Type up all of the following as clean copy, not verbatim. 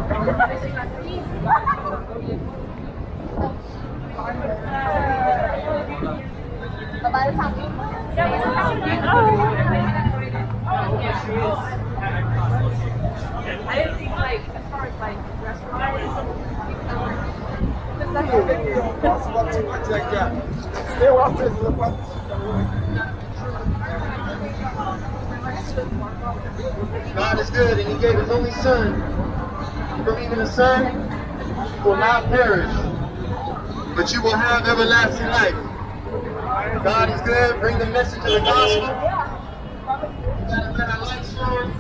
But by the time we I didn't think like as far as like restaurants. God is good, and He gave His only Son. From even the Son will not perish, but you will have everlasting life. God is good. Bring the message of the gospel. Let our light shine.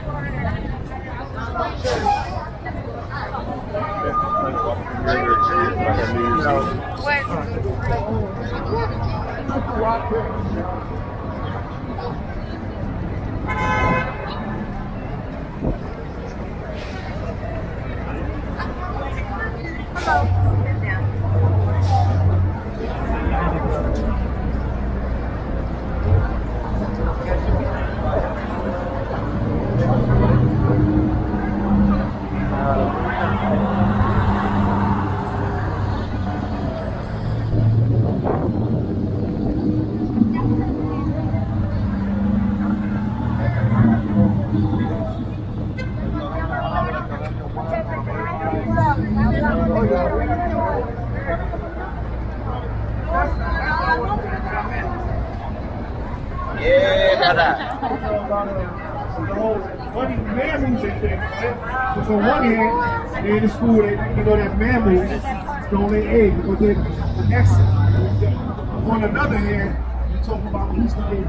So on one hand, they're in the school, they, there's mammals, so they egg. But then the next, on another hand, you're talking about the Easter egg.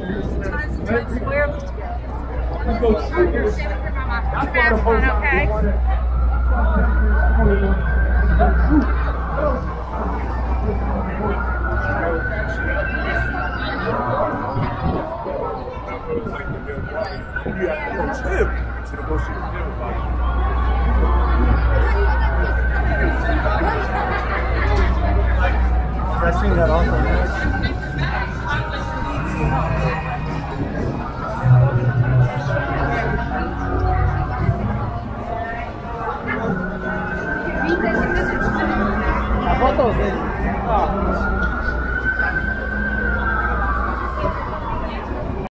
Let's go see this. That's one, okay? I seen that also.